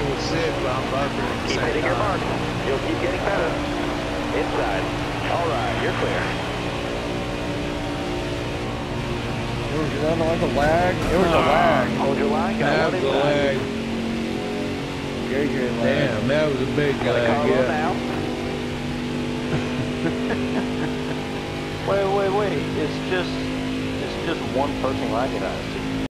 was sick, but I'm buffering at the Keep same hitting your mark. time. You'll keep getting better. Inside. All right, you're clear. Is that like a lag? It was a lag. Hold your line. Got That one was a inside. lag. JJ lag. Damn, that was a big Got a lag, cargo yeah. now. Wait. It's just one person lagging us.